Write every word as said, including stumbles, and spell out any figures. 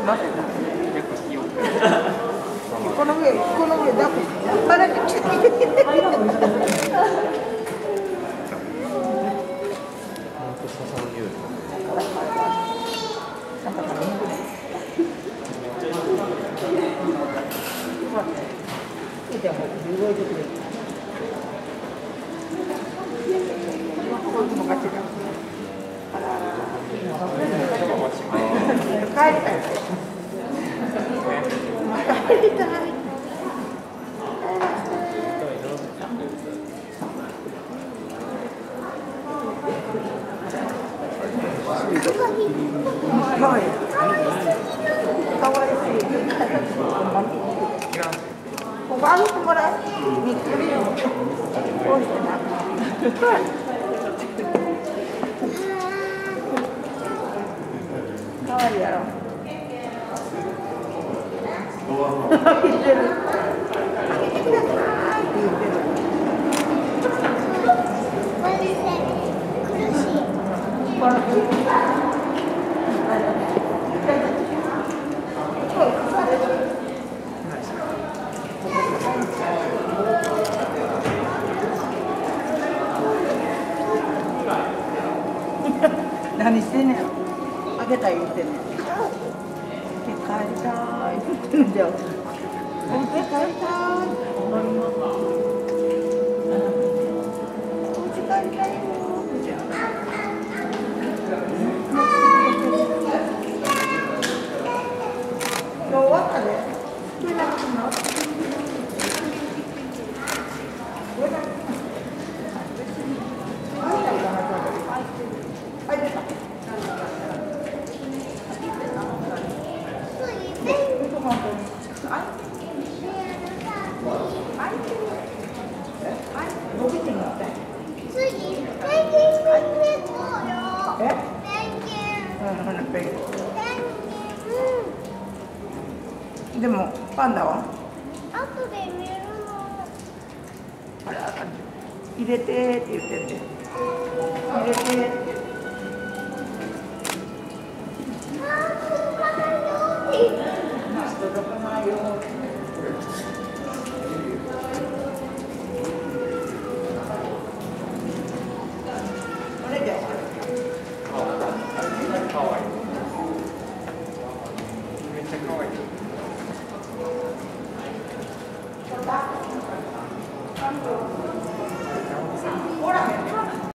なぜだ。この上、この上だ。あれ。でも動いてくれる。こういうのが違う。あらあら。帰りたい。帰りたい。かわいい。かわいい。ここ歩いてもらえ。びっくりよ。こうしてな。かわいいやろ。言ってる。開けてくださいって言ってる。苦しい。何してんねん。あげたい言ってんねん。帰りたいって言ってんだよ。お家帰りたい。お家帰りたいよ。今日終わったで。聞こえなかったの？でもパンダは後で見るの。 あれあかん。入れてって言ってんで。入れてって。 あー、届かないよって。 届かないよ。これで終わる。かわいい。めっちゃかわいい。Thank you.